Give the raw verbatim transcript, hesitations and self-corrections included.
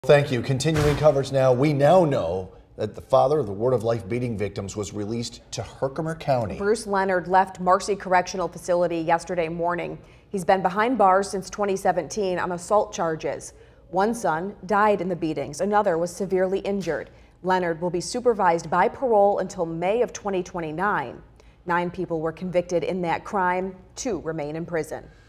Thank you. Continuing coverage now. We now know that the father of the Word of Life beating victims was released to Herkimer County. Bruce Leonard left Marcy Correctional Facility yesterday morning. He's been behind bars since twenty seventeen on assault charges. One son died in the beatings. Another was severely injured. Leonard will be supervised by parole until May of twenty twenty-nine. Nine people were convicted in that crime. Two remain in prison.